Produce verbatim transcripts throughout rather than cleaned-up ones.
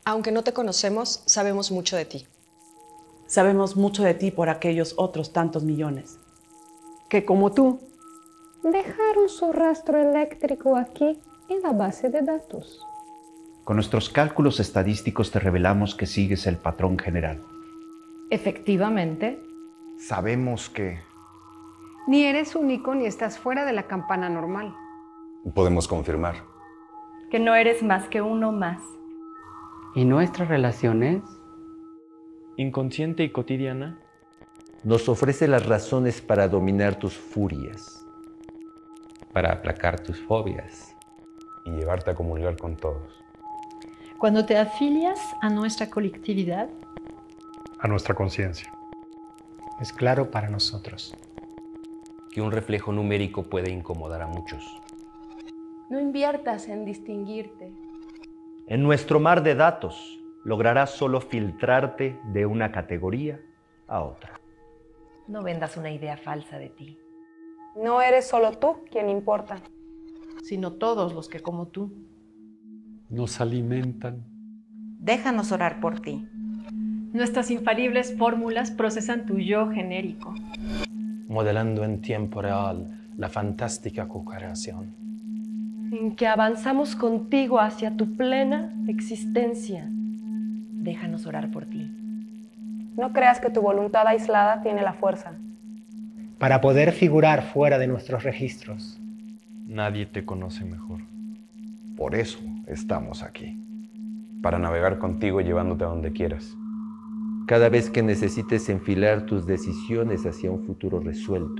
Aunque no te conocemos, sabemos mucho de ti. Sabemos mucho de ti por aquellos otros tantos millones. Que como tú, dejaron su rastro eléctrico aquí en la base de datos. Con nuestros cálculos estadísticos te revelamos que sigues el patrón general. Efectivamente. Sabemos que... ni eres único ni estás fuera de la campana normal. Podemos confirmar. Que no eres más que uno más. ¿Y nuestras relaciones? Inconsciente y cotidiana. Nos ofrece las razones para dominar tus furias, para aplacar tus fobias y llevarte a comulgar con todos. Cuando te afilias a nuestra colectividad, a nuestra conciencia, es claro para nosotros que un reflejo numérico puede incomodar a muchos. No inviertas en distinguirte. En nuestro mar de datos lograrás solo filtrarte de una categoría a otra. No vendas una idea falsa de ti. No eres solo tú quien importa, sino todos los que como tú nos alimentan. Déjanos orar por ti. Nuestras infalibles fórmulas procesan tu yo genérico, modelando en tiempo real la fantástica co-creación, en que avanzamos contigo hacia tu plena existencia. Déjanos orar por ti. No creas que tu voluntad aislada tiene la fuerza para poder figurar fuera de nuestros registros. Nadie te conoce mejor. Por eso estamos aquí. Para navegar contigo llevándote a donde quieras. Cada vez que necesites enfilar tus decisiones hacia un futuro resuelto.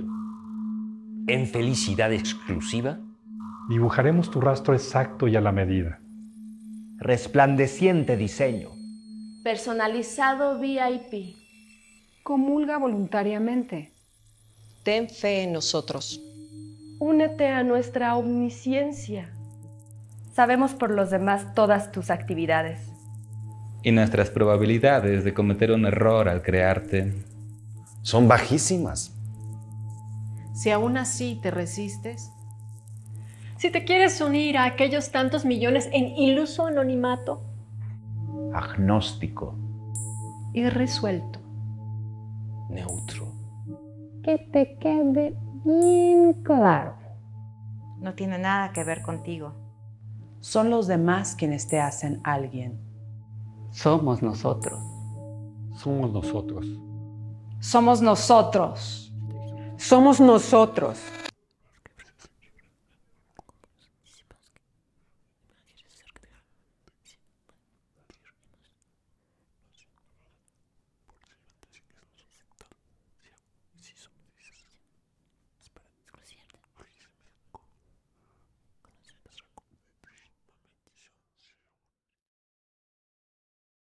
En felicidad exclusiva. Dibujaremos tu rastro exacto y a la medida. Resplandeciente diseño. Personalizado V I P. Comulga voluntariamente. Ten fe en nosotros. Únete a nuestra omnisciencia. Sabemos por los demás todas tus actividades. Y nuestras probabilidades de cometer un error al crearte son bajísimas. Si aún así te resistes, si te quieres unir a aquellos tantos millones en iluso anonimato, agnóstico, irresuelto, neutro, que te quede bien claro, no tiene nada que ver contigo. Son los demás quienes te hacen alguien. Somos nosotros. Somos nosotros. Somos nosotros. Somos nosotros.